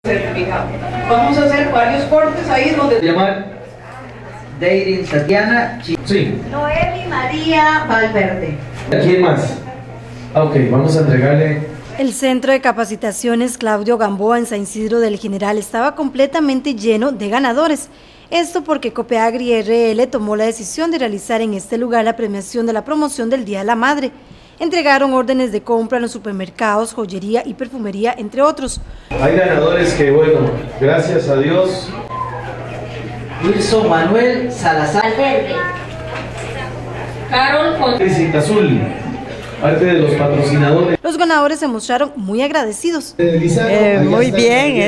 certificado. Vamos a hacer varios cortes ahí donde llamar Deirin Tatiana. Sí. Noeli María Valverde. ¿Quién más? Ok, vamos a entregarle. El centro de capacitaciones Claudio Gamboa en San Isidro del General estaba completamente lleno de ganadores. Esto porque Copeagri RL tomó la decisión de realizar en este lugar la premiación de la promoción del Día de la Madre. Entregaron órdenes de compra en los supermercados, joyería y perfumería, entre otros. Hay ganadores que, bueno, gracias a Dios. Wilson Manuel Salazar. Valverde. Carol Crisita Azul, parte de los patrocinadores. Los ganadores se mostraron muy agradecidos. Muy bien,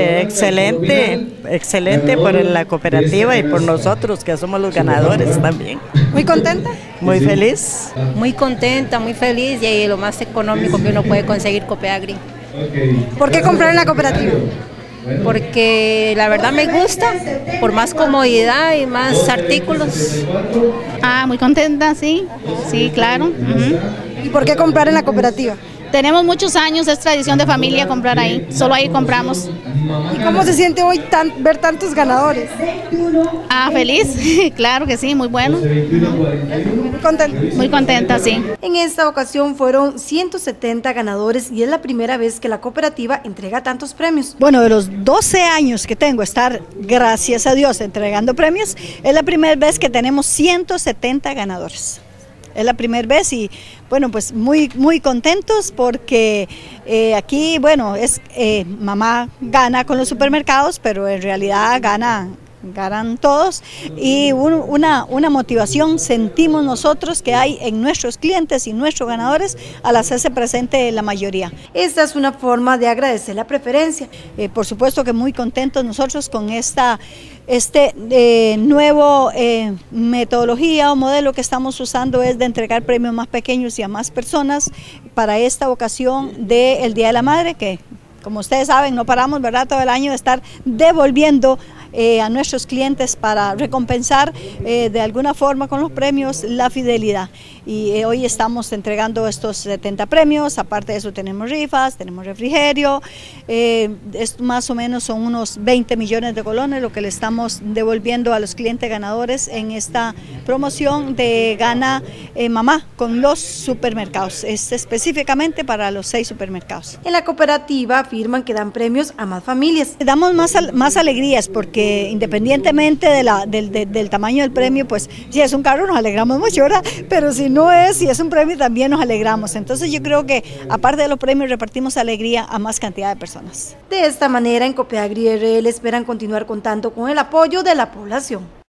excelente por la cooperativa y por nosotros que somos los ganadores también. ¿Muy contenta? Muy feliz. Muy contenta, muy feliz y lo más económico que uno puede conseguir Copeagri. ¿Por qué comprar en la cooperativa? Porque la verdad me gusta, por más comodidad y más artículos. Muy contenta, sí, claro. ¿Y por qué comprar en la cooperativa? Tenemos muchos años, es tradición de familia comprar ahí, solo ahí compramos. ¿Y cómo se siente hoy ver tantos ganadores? Feliz, claro que sí, muy bueno. Muy contenta. Muy contenta, sí. En esta ocasión fueron 170 ganadores y es la primera vez que la cooperativa entrega tantos premios. Bueno, de los 12 años que tengo estar, gracias a Dios, entregando premios, es la primera vez que tenemos 170 ganadores. Es la primera vez y bueno, pues muy contentos porque aquí, bueno, mamá gana con los supermercados, pero en realidad ganan todos y una motivación sentimos nosotros que hay en nuestros clientes y nuestros ganadores al hacerse presente la mayoría. Esta es una forma de agradecer la preferencia. Por supuesto que muy contentos nosotros con nuevo metodología o modelo que estamos usando es de entregar premios más pequeños y a más personas para esta ocasión del Día de la Madre, que como ustedes saben no paramos, ¿verdad?, todo el año de estar devolviendo a nuestros clientes para recompensar de alguna forma con los premios la fidelidad. Y hoy estamos entregando estos 70 premios, aparte de eso tenemos rifas, tenemos refrigerio, más o menos son unos 20 millones de colones lo que le estamos devolviendo a los clientes ganadores en esta promoción de Gana Mamá con los supermercados, específicamente para los 6 supermercados. En la cooperativa afirman que dan premios a más familias. Damos más alegrías porque independientemente del tamaño del premio, pues si es un carro nos alegramos mucho, ¿verdad? Pero si es un premio también nos alegramos. Entonces yo creo que aparte de los premios repartimos alegría a más cantidad de personas. De esta manera en Copeagri RL esperan continuar contando con el apoyo de la población.